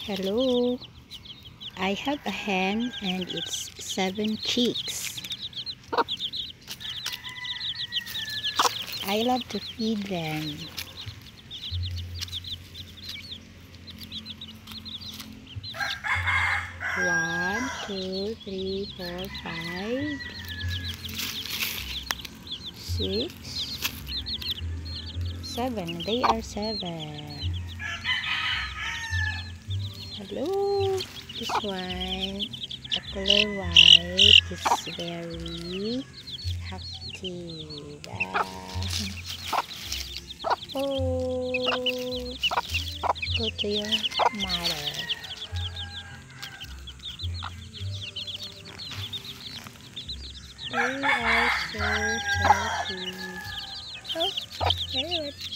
Hello, I have a hen and it's 7 chicks. I love to feed them. One, two, three, 4, 5, 6, 7. They are 7. Hello, this one, the color white, is very active. Oh, go to your mother. They are so healthy. Oh, very good.